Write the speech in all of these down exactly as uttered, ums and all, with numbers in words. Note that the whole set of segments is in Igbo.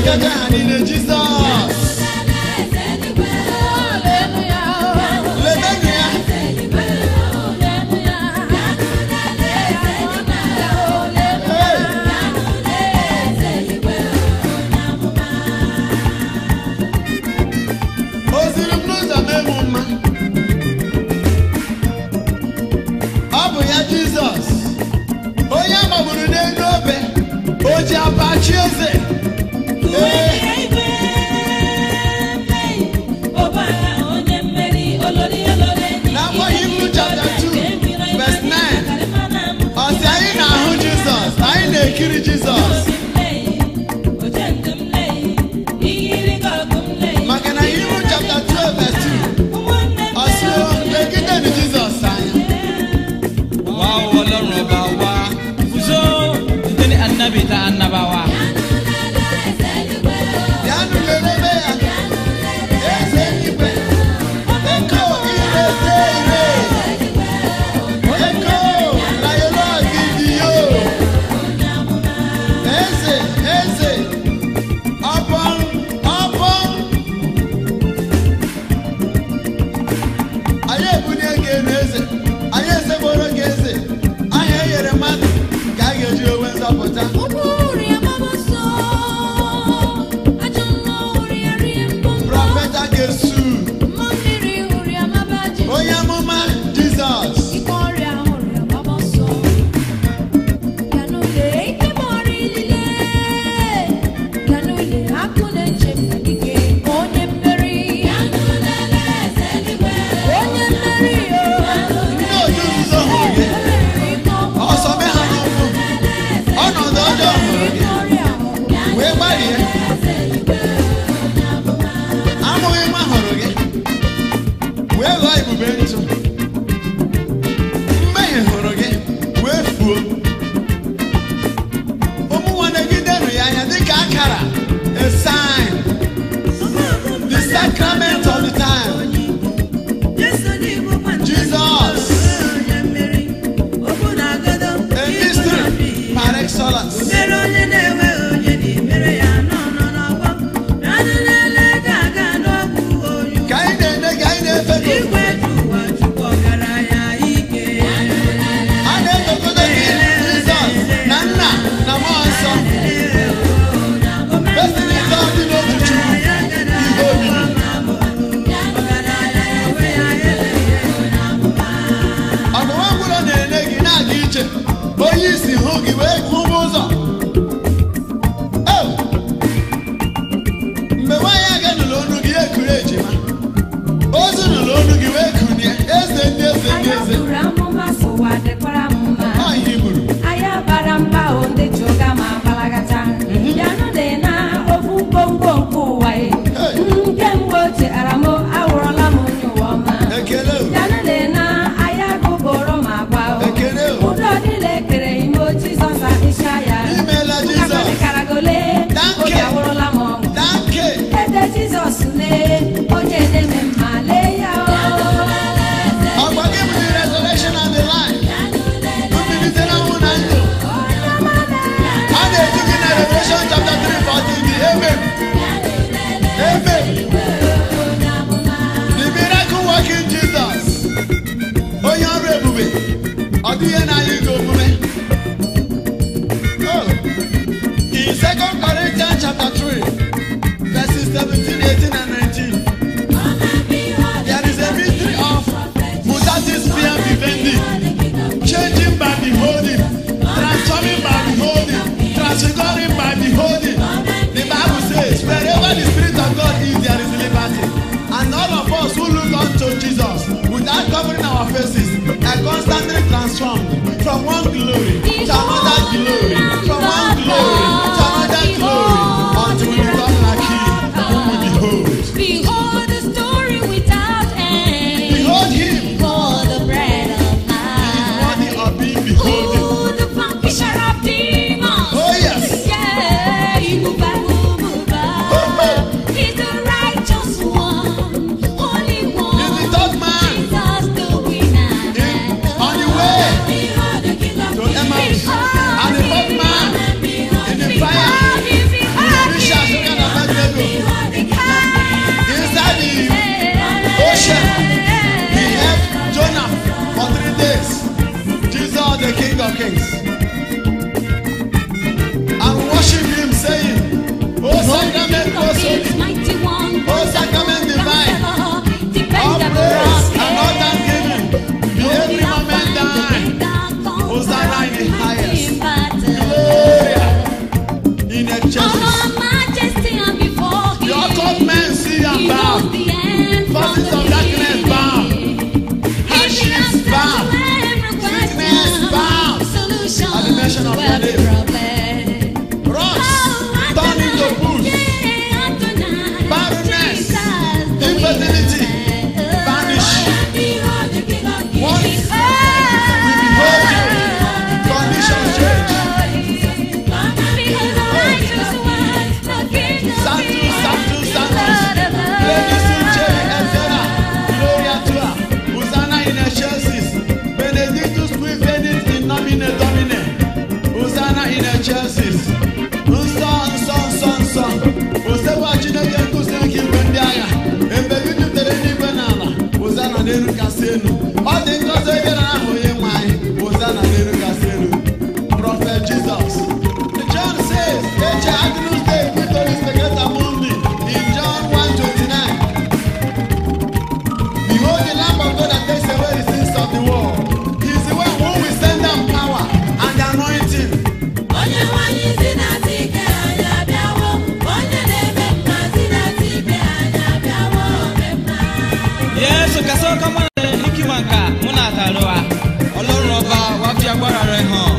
And the Prophet Jesus. John says, Eche Agnus Dei Quitoris Pecata Mundi in John one twenty-nine. Behold the Lamb of God that takes away the sins of the world. He is the one who will send down power and anointing. Yes, kaso kama hikimanka muna taroa. Ọlọ́run ọba wa fi agbára rẹ̀ hàn.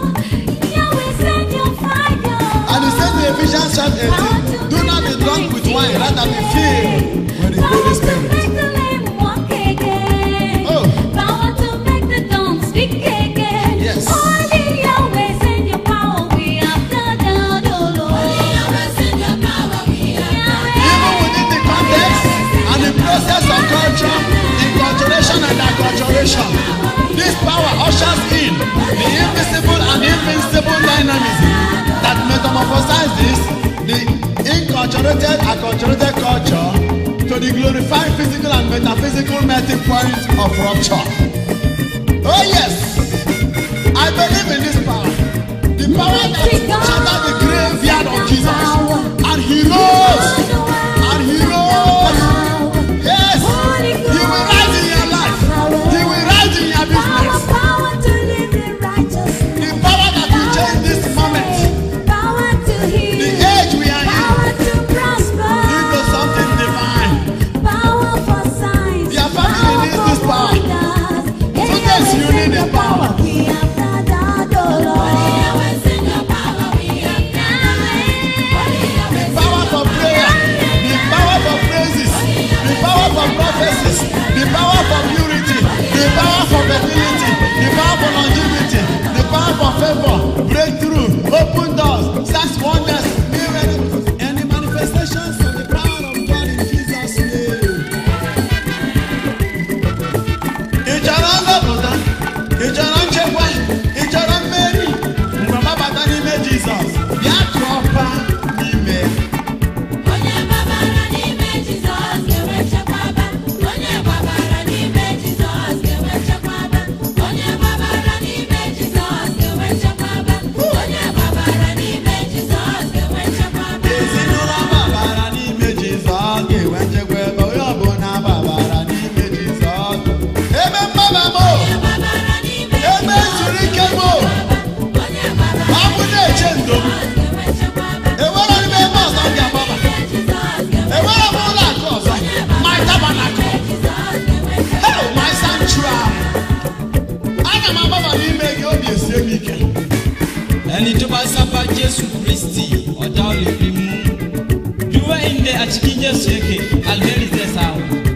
Ephesians chapter eighteen. Do not be drunk with wine, rather be filled with the Holy Spirit. Oh. Power to make the dumb speak again. Yes. Only your ways and your power we have done, oh Lord. Only your ways and your power we have done. Even within the context and the process of culture, enculturation and acculturation, this power ushers in the invisible and invincible dynamism that metamorphosizes the inculturated, acculturated culture to the glorified physical and metaphysical melting point of rupture. Oh yes, I believe in this power. The power that shattered the graveyard of Jesus. And he rose. And he rose. Yes, he will rise in your life. He will rise in your business. Power to live in righteousness. The power that will change this moment, Power to heal. the age we are in, Power to prosper. into something divine. Power for signs. Your family needs this power. Students, you need the power. We have done that, oh Lord. The power for prayer, the power for praises, the power for prophecies, the power for purity, the power for fertility, the power for longevity, the power for favor, breakthrough, open doors, signs, wonders, miracles, and the manifestations of the power of God in Jesus' name. Ìjọba ọlọ́bùdá, ìjọba nchekwa, ìjọba mmeri, mgbe mabata n'ime Jizọs, bịa tụọ ọpa n'ime. Onye gbabara n'ime Jizọs ga-enwe nchekwaba. Onye gbabara n'ime Jizọs ga-enwe nchekwaba. Onye gbabara n'ime Jizọs ga-enwe nchekwaba. Onye gbabara n'ime Jizọs ga-enwe nchekwaba. Ezinụlọ gbabara n'ime Jizọs ga-enwe nchekwa ebe onye ọbụla gbabara n'ime Jizọs. Ebe mgbaba m o, Gbabara n'ime ebe zuru ike m o, onye gbabara ọ bụ na-eche ndo m. ga-enwe nchekwaba. Enwere m ebe ọzọ m ga-agbaba. Jizọs ga-enwe Enwere m ụlọ akụ ọzọ. My tabernacle. Jizọs ga-enwe nchekwaba. Hey, my sanctuary. Aga m agbaba n'ime gị, obi esie m ike. ẹni tó bá sábà jésù kristi ọ̀dà ò lè fi mú dúró ìndẹ àtìkí jésù èké alheri tẹ sáà.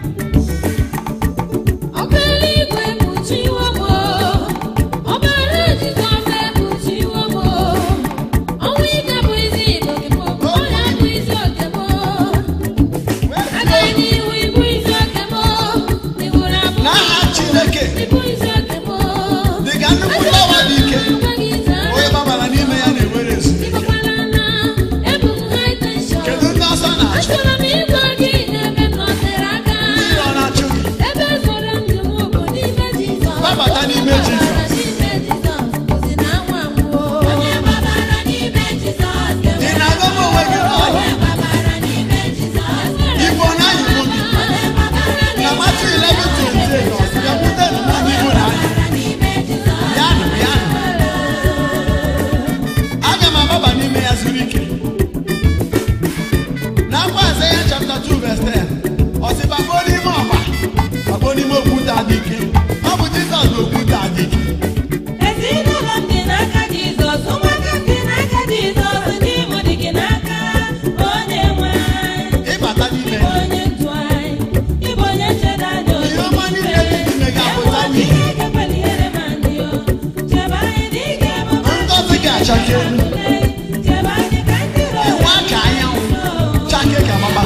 Ọbẹ̀rẹ̀ ìwé kùtìwọ́ mọ́, ọbẹ̀rẹ̀ Jizọs kùtìwọ́ mọ́, ọnwụ ike bụ isi ìgbòkègbò, ọrịa bụ isi okègbò, agaghị n'ihu ịbụ isi okègbò, ịbụrụ abụ N'aha Chineke, ịbụ isi okègbò, dị ka nnukwu nlewa dị ike, onye gbabara n'ime ya na-enwere ezumike. ịgbakwara na ebu m high tension. Kedu ndị ọsọ na-achụ? Achọrọ m ịgwa gị n'ebe m nọtere aka. Ndị iro na-achụ gị. Ebe zoro ndụ m bụ n'ime Jizọs. Gbabata n'ime Jizọs. N'ime Jizọs, ozi na anwụ anwụ. Onye gbabara n'ime Jizọs ga-enwe Ị na-agụ m onwe gị n'ọrụ? Onye gbabara n'ime Jizọs Igbo na-anyị mụ gị. Onye gbabara Na Matthew eleven twenty-eight, ọ sị, "Bịakwute m onye Igbo na-anyị." n'ime Jizọs. Bịanụ, bịanụ. Aga m agbaba n'ime ya zuru ike. N'akwa Aịzaya chapter two verse ten, ọ sị, "Gbagoo n'ime ọgba, gbagoo n'ime okwute adị ike." Ọ bụ Jizọs bụ okwute adị ike. Ezinụlọ m dị n'aka Jizọs, ụmụaka m dị n'aka Jizọs, ndị Igbo dị gị n'aka, onye nwe anyị. Ịbata n'ime ya. Onye ndu anyị, ịbụ onye nchedo anyị Ihe ọma niile dị n'ime gị apụta n'ihe. Ngọzi ga-achake elu. Ịwa ka anyanwụ, chake ka mama.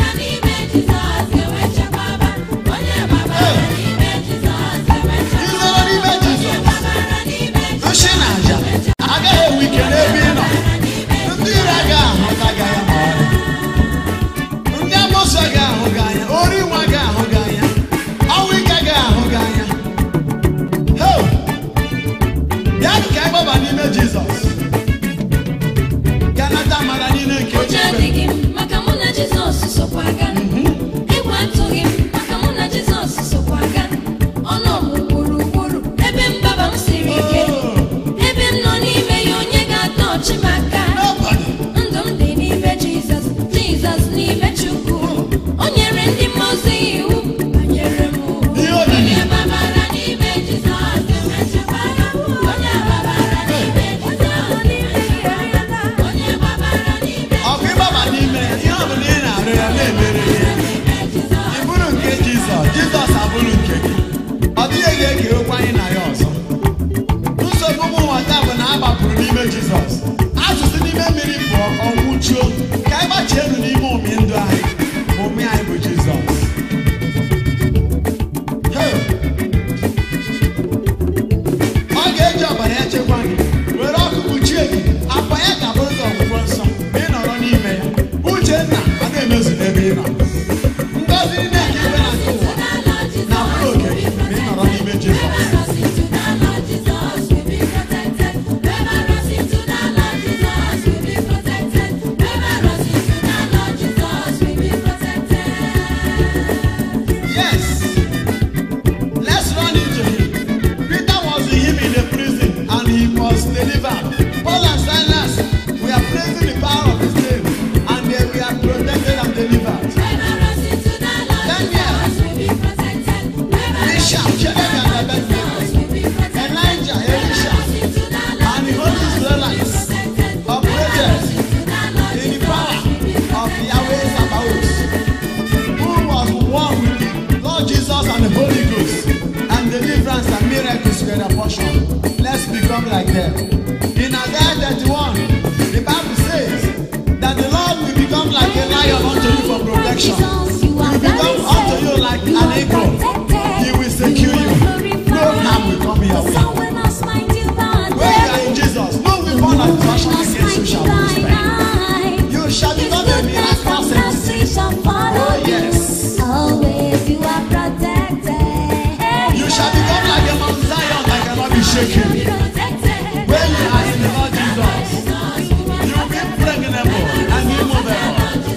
Izoro n'ime Jizọs. Nshi na aja agaghị enwe ike n'ebe ị nọ. Ndị ire agaghị ahụta gị anya ma ọlị. Ndị amoosu agaghị ahụ gị anya. Ori nwa agaghị ahụ gị anya. Ọnwụ ike agaghị ahụ gị anya. Hey! Bịanụ ka anyị gbaba n'ime Jizọs. Ka nata amara niile nke Ụjọ Chineke. adịghị m maka mụ na Jizọs sokwa aga. Egwu atụghị m maka mụ na Jizọs sokwa aga. Ọnụ m gburugburu ebe mgbaba m siri ike. Ebe m nọ n'ime ya onye ga-atọ ọchị m aka. Nobody. Ndụ m dị n'ime Jizọs, Jizọs n'ime Chukwu. O nyere ndị mmụọ ozi iwu banyere m. Ihe obibi. Onye gbabara n'ime Jizọs ga-enwe nchekwaba. Onye gbabara n'ime Jizọs ga-enwe nchekwaba. Onye gbabara n'ime Ọ bụ ịgbaba n'ime ya, ihe ọ bụla ị na-arịọ ya Yes. Let's run into him. Peter was with him in the prison and he was delivered. Paul and Silas, we are praising the power of his name and they were protected and delivered. Daniel, Bishop, Jeremiah, and Abednego, Elijah, Elisha, and the Holy Israelites operated in the power of Yahweh Sabaoth, who was one with the Lord Jesus and the Holy Ghost, and deliverance and miracles were their portion. Let's become like them. In Isaiah thirty-one, the Bible says that the Lord will become like a lion unto you for protection. He will become unto you like an eagle. He will secure you. No harm will come your way. When you are in Jesus, no weapon of fashion against you shall prosper. You shall become a miraculous entity. Oh yes. Always you are protected. You shall become like a Mount Zion that cannot be shaken. When you are in the Lord Jesus, you will be impregnable and immovable.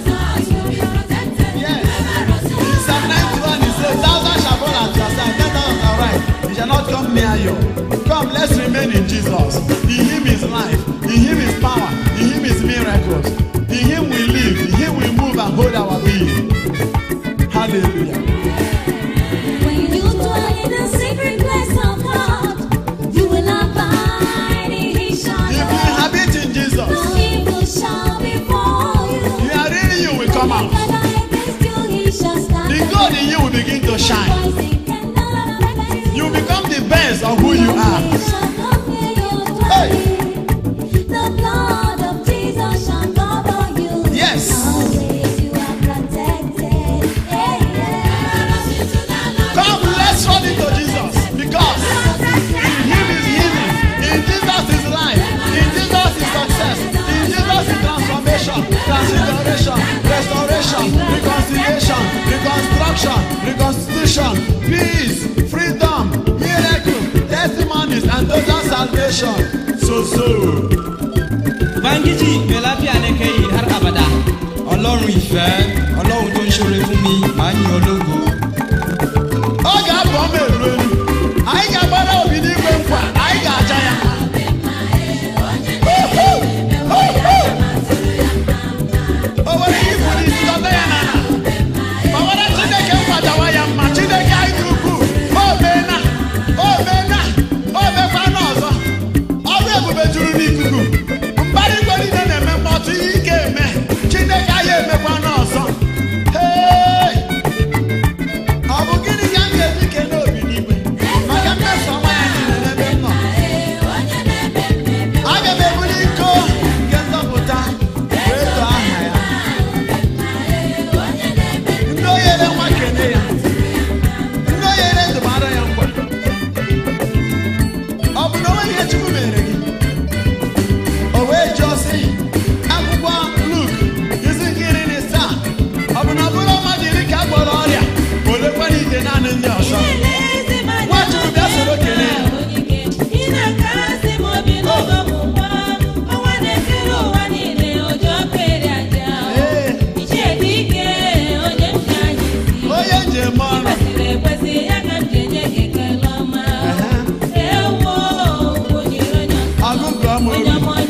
Yes. In Psalm ninety-one, it says, thousand shall fall at your side, ten thousand are right. He shall not come near you. Come, let's remain in Jesus. In him is life. In him is power. In him is miracles. In him we live. In him we move and hold our being. Hallelujah. When you dwell in the secret place of God, you will abide in his shadow. If you inhabit in Jesus, No evil shall befall you. you are really you will come out. Whether against you he shall stand. The God in you will begin to shine. Rising cannot against You become the best of who you are. He shall come near your dwelling. The blood of Jesus shall cover you. Yes. Always you are protected. Yeah, yeah. Come, let's run into Jesus. Because in him is healing. In Jesus is life. In Jesus is success. In Jesus is transformation, transfiguration, restoration, reconciliation, reconstruction, reconstitution, peace, freedom, miracle, testimonies, and total salvation. So, so. Bangiji Belafi Anekei har abada. Ọlọ́run ìfẹ́, Ọlọ́run tó ń ṣoore fún mi, màá yin ológo. Ọ ga-abọ m elu elu. Anyị ga-agbara obi n'igwe nkwa. Anyị ga-aja ya. O nwere ike ịbụ n'isi dọta ya n'ala. O nwere Chineke nkwadawa ya mma. Chineke anyị dị ukwuu. O meena. O meena. O mekwa n'ọzọ. Ọrụ ebube juru n'ikuku. Mbara igwe niile na-eme mkpọtụ ihe ike eme. Chineke anyị emekwa n'ọzọ. Hey! Ọ bụ gịnị ka m ga-eji kene obi n'igwe? Maka mmeso ọma ya niile n'ebe m nọ. Aga m ebuli iko nke nzọpụta wee too aha ya. Ndị o nyere nwa kene ya. Ndị o nyere ndụ mara ya nkwa. Ọ bụ na o nweghị ihe Chukwu mere gị? O wee jụọ sị, akwụkwọ Luk isi nke iri na asaa, ọ bụ na ọ bụrụ mmadụ iri ka a gwọrọ ọrịa, olekwana ike naanị ndị ọzọ. Nwachukwu bịa soro kelee ya. Ee, onye njem ọrụ. Ọgụgụ ọma obi.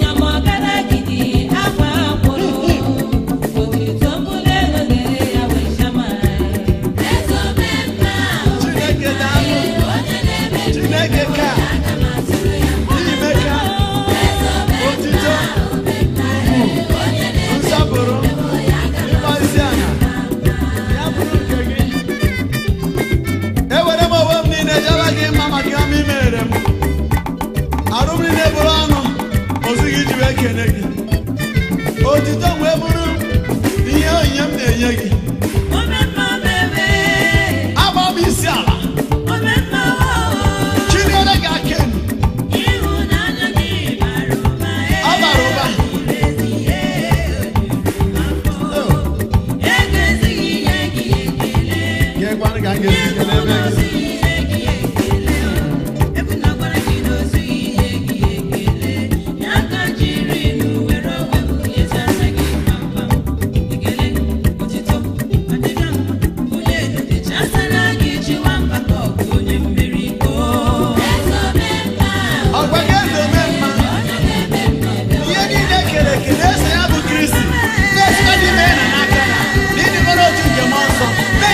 Chineke daalụ. Chineke ka. Ime ka. Otito. Ugwu. Nsọpụrụ. Ịkpọ isi ala. Ya bụrụ nke gị. Ewere m onwe m niile jebe gị mma maka ihe ọma i mere m. Arụ m niile bụrụ ọnụ. Ozi gị ji wee kene gị. Otito m wee bụrụ ihe onyinye m na-enye gị. Agba m isi ala. Chinyere gị aka enu. Ọ bara ụba. Oh, ga-ekwanụ ka m ga-esi kele ebe gị.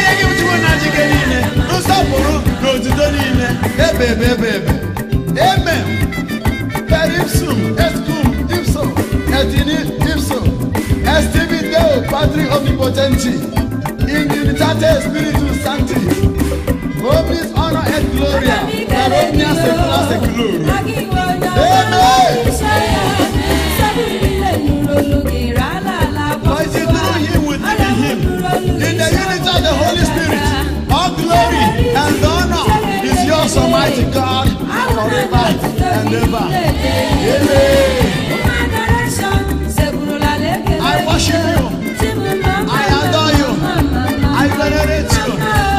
Amen. Per ipsum, et cum, ipso, et in ipso, estivi Deo, Patri omnipotenti, in unitate Spiritus Sancti, omnis honor et gloria, per omnia secula seculorum. Amen. For it is through him, within him, in the unity of the Holy Spirit, all glory and honor is yours, Almighty God, forever and ever. Amen. I worship you. I adore you. I venerate you.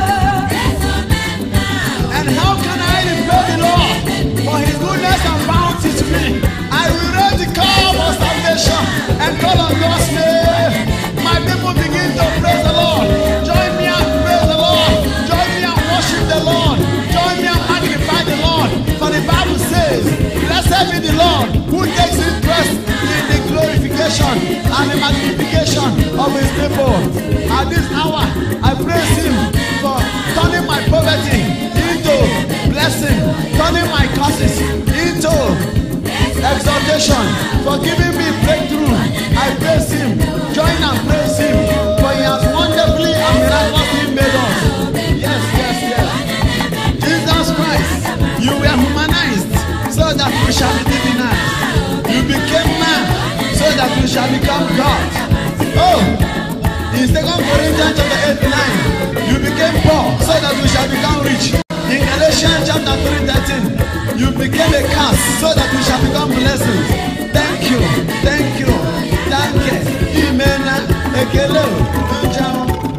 And how can I repay the Lord for his goodness and bounty to me? I will raise the call of salvation and call on God's name. My people begin to praise the Lord. Join me and praise the Lord. Join me and worship the Lord. Join me and magnify the Lord. For the Bible says, blessed be the Lord who takes interest in the glorification and the magnification of his people. At this hour, I praise him for turning my poverty into blessing, turning my curses into exaltation, for giving me breakthrough. I praise him. Join and praise him, for he has wonderfully and miraculously made us. Yes, yes, yes. Jesus Christ, you were humanized so that we shall be divinized. You became man so that we shall become God. Oh, in Second Corinthians chapter eight nine, you became poor so that we shall become rich. In Galatians chapter three thirteen, you became a curse so that we shall become blessings. Thank you, thank you, thank you. Imena, ekele, njamo.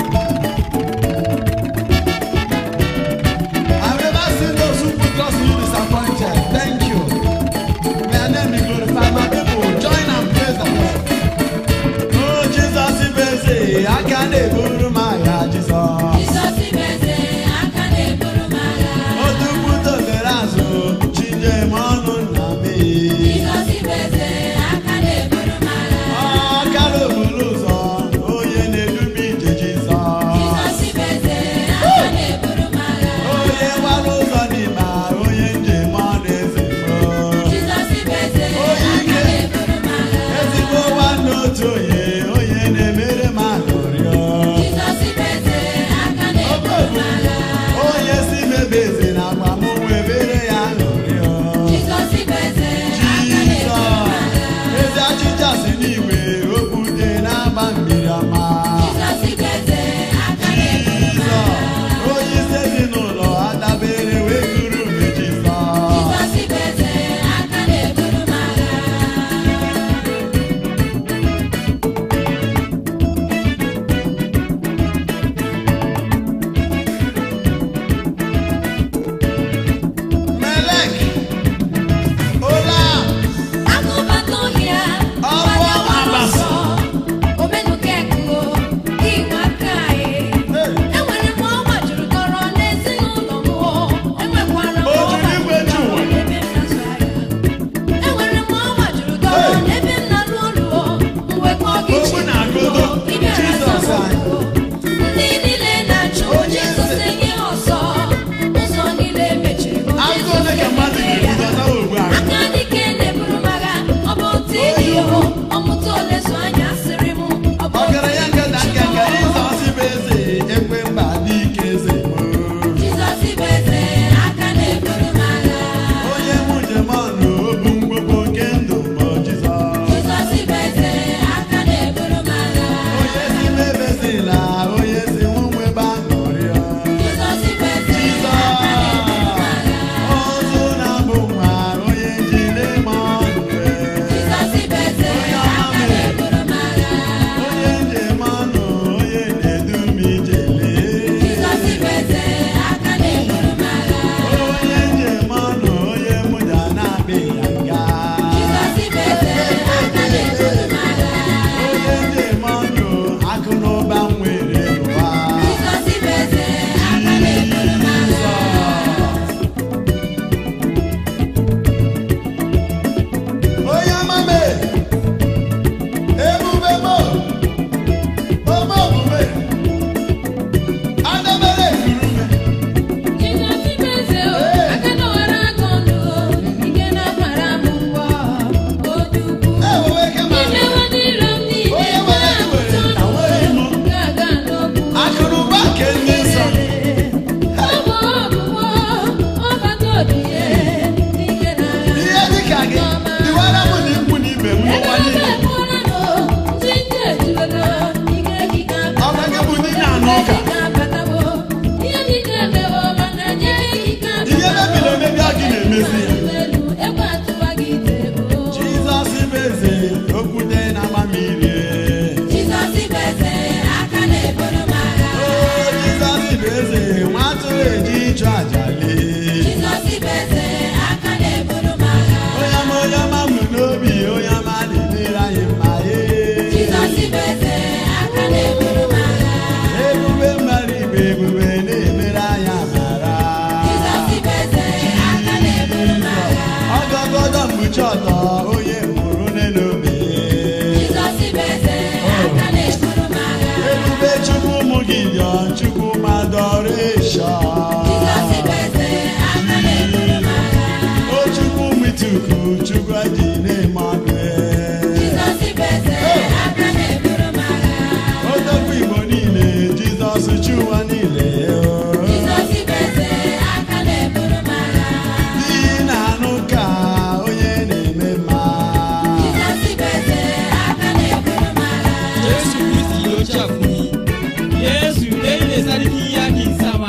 I've never seen those who put trust in you disappointed. Thank you. May your name be glorified. My people, join and praise the Lord. Oh, Jesus is busy. I can't even my Jesus. Jesus is busy. I can't even my Oh, tu puto gerazo, chinje manu nami. Jesus is busy. I can't even my Ah, kalo buluzo, oh ye ne lubi je Jesus. Jesus is busy. I can't even my Oh ye waluzo ni ma, oh ye nje mane zifo. Jesus is busy. Oh I ye can't ke, even my ezifo wano to ye, oh ye ne mere ma glorio. Jesus ịchụ aja lee. Jizọs bụ eze aka na-eburu m agha. Onye ama onye ama mụ n'obi, onye ama na-emere anyị mma ee. Jizọs bụ eze aka na-eburu m agha. Ebube mmadụ ibe ebube na-emere anyị amara. Jizọs bụ eze aka na-eburu m agha. Ọgọgọdọ mkpuchi ọtọ onye mụrụ n'elu obe. Jizọs bụ eze aka na-eburu m agha. Ebube Chukwu ụmụ Gideon, Chukwu Adoration. Jizọs bụ eze aka na-eburu m agha. O Chukwu mituku, Chukwu aji na-eme ọnụ. Jizọs bụ eze aka na-eburu m agha. Odogwu Igbo niile, Jizọs Chụwa niile. Jizọs bụ eze aka na-eburu m agha. N'ihi na-anụ ka onye na-eme mma. Jizọs bụ eze aka na-eburu m agha. Yesu Kristi yocha fún mi. Yesu ele sarki yaki sama.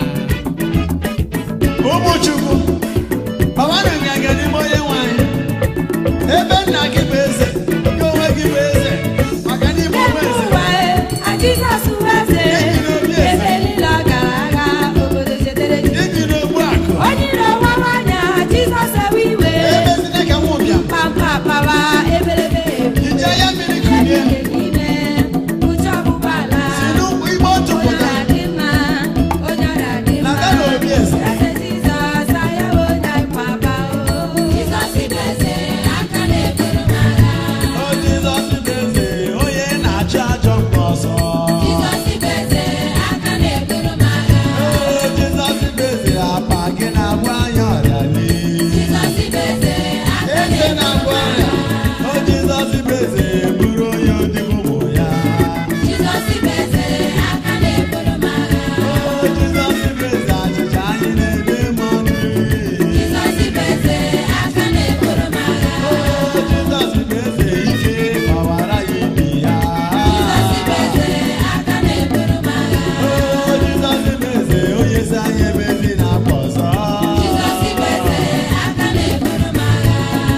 Ụmụ Chukwu, ọwanụ nganga n'ime onye nwanyị. Ebe nna gị bụ eze, gị onwe gị bụ eze, maka n'ime onwe eze. Jizọs bụ eze, ebe niile ọ gara agha, obodo zetere gị. Iji n'ogbu akụ, Onye iro wawa anya, Jizọs ewe iwe. ebe site ka nwa ụbịam. Pampa pawa, ebelebe ebu. Ije ya mmiri kunie, N'ime, uche ọgbụgba ala. si n'ụkwụ igbe otu Onye pụta, ọrịa dị mma, onye ọrịa dị na mma. ga na obi eze. Eze Jizọs, anyị bụ onye anyị papa o. Jizọs bụ eze aka na-eburu m agha. O Jizọs bụ eze, onye na-achụ ajọ mgbe ọzọ. Jizọs bụ eze aka na-eburu m agha. O Jizọs bụ eze, apa gị na-agwa anyị ọrịa lee. Jizọs bụ eze aka Eze na-eburu m na-agwa agha. ọrịa, o Jizọs bụ eze, bụrụ onye odibo ụmụ ya. Jizọs bụ eze aka na-eburu m agha. O Jizọs bụ eze, achịcha anyị na-eme m ọnụ. Jizọs bụ eze aka na-eburu m agha. O Jizọs bụ eze, ike gbawara ya ibi ya. Jizọs bụ eze aka na-eburu m agha. O Jizọs bụ eze, onye si anyị ebe ezi na-akpọ ọzọ. Jizọs bụ eze aka na-eburu m agha.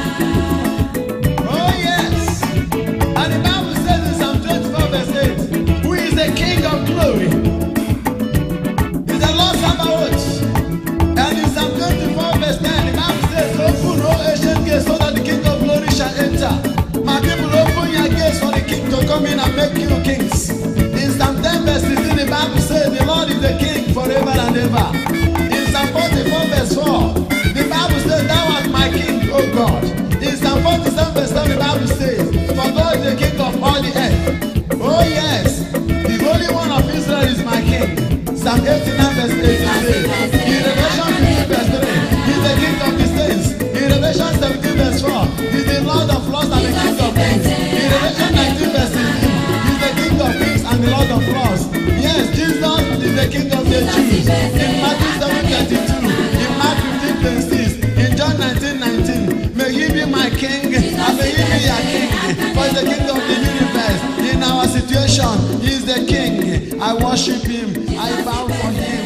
Oh yes. And the Bible says in Psalm twenty-four verse eight, who is the King of glory? Is the Lord Sabaoth. And in Psalm twenty-four verse nine, the Bible says, open, O ancient gates, so that the King of glory shall enter. My people, open your gates for the King to come in and make you kings. In Psalm ten verse sixteen, the Bible says, the Lord is the King forever and ever. In Psalm forty-four verse four, the Bible says, thou art my King, O God. In Psalm forty-seven verse seven, the Bible says, for God is the King of all the earth. Oh yes, the Holy One of Israel is my King. Psalm eighty-nine verse eight says, in Revelation fifteen verse three, he's the King of the saints. In Revelation seventeen verse four, he's the Lord of lords and the King of kings. In Revelation nineteen verse sixteen, he's the King of kings and the Lord of lords. Yes, Jesus is the King of the Jews. In Matthew seven thirty-two, in Mark fifteen twenty-six, in John nineteen nineteen, may he be my King and may he be your King. For he's the King of the universe. In our situation, he is the King. I worship him. I bow for him.